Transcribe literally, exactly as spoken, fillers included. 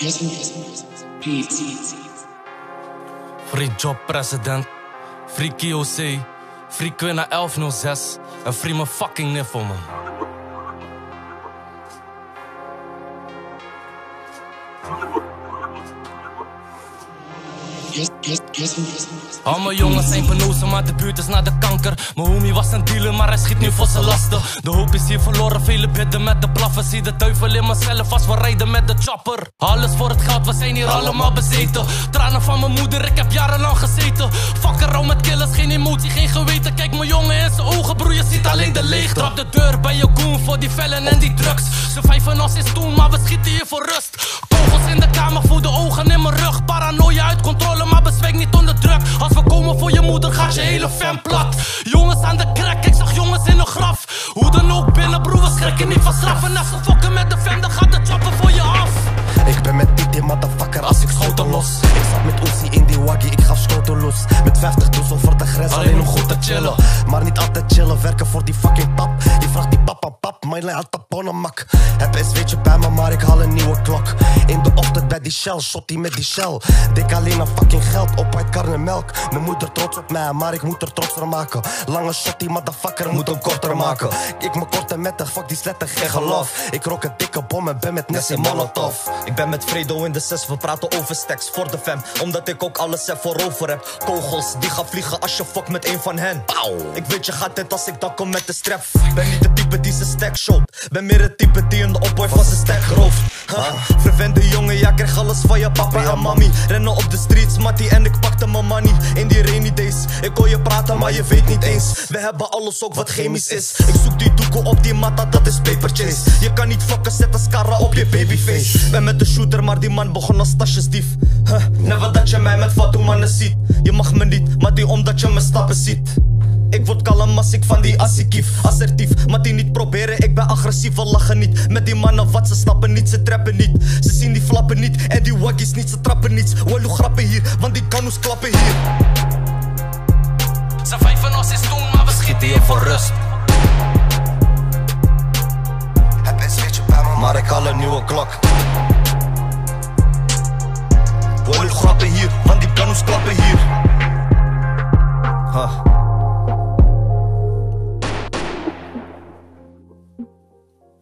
Free job president, free K O C, free Quinna elf nul zes en free mijn fucking niffel, man. Al mijn jongens zijn penozen, maar de buurt is naar de kanker. Mijn homie was een dealer, maar hij schiet nu voor zijn lasten. De hoop is hier verloren, vele bidden met de blaffen. Zie de duivel in mezelf als we rijden met de chopper. Alles voor het geld, we zijn hier allemaal bezeten. Tranen van mijn moeder, ik heb jarenlang gezeten. Fuck around met killers, geen emotie, geen geweten. Kijk mijn jongen in zijn ogen, broer, je ziet alleen de leegte. Trap de deur bij je goon voor die vellen en die drugs. Ze vijven ons is toen, maar we schieten hier voor rust. Kogels in de kamer, voel de ogen in mijn rug. Paranoia uit controle, maar bezweek niet onder druk. Als we komen voor je moeder, gaat je hele fan plat. Jongens aan de crack, ik zag jongens in een graf. Hoe dan ook binnen, broer, we schrikken niet van straf. En als ze fokken met de fam, dan gaat de chopper voor je af. Ik ben met Titi, motherfucker, als ik schoten los. Ik zat met Uzi in die waggy, ik gaf schoten los. Met vijftig dus over de grens, alleen om goed te chillen. Maar niet altijd chillen, werken voor die fucking pap. Die vraagt die pap aan pap, mijn lijn had mak. Heb een zweetje bij me, maar ik haal een nieuwe klok. In de ochtend bij die shell, shot die met die shell. Dik alleen aan fucking geld, op uit karnemelk. Mijn moeder trots op mij, maar ik moet er trots van maken. Lange shot, die motherfucker moet hem korter maken. Ik me korter met de fuck die sletten, geen geloof. Ik rook een dikke bom en ben met Nessie Molotov. Ik ben met Fredo in de zes, we praten over stacks voor de fam. Omdat ik ook alles er voorover heb. Kogels die gaan vliegen als je fuck met een van hen. Pauw. Ik weet je gaat dit als ik dan kom met de strap. Ben niet de type die zijn stack shot. Ben meer het type die een opboy van zijn stack rooft. Huh? Verwende jongen, ja krijg alles van je papa en mami. Rennen op de streets, mattie en ik pakte mijn money. In die rainy days, ik hoor je praten maar je weet niet eens. We hebben alles ook wat chemisch is. Ik zoek die doekoe op die matta, dat is paper chase. Je kan niet fokken, zet een scarra op je babyface. Ben met de shooter, maar die man begon als tasjesdief. Huh? Never dat je mij met fatu mannen ziet. Je mag me niet, maar die omdat je me stappen ziet. Ik word kalm als ik van die assie kief. Assertief, maar die niet proberen, ik ben agressief, we lachen niet. Met die mannen wat, ze snappen niet, ze trappen niet. Ze zien die flappen niet, en die waggies niet, ze trappen niets. Wallo grappen hier, want die kanoes klappen hier. Ze vijven ons is toen, maar we schieten hier voor rust. Heb een zweetje bij me, maar ik haal een nieuwe klok.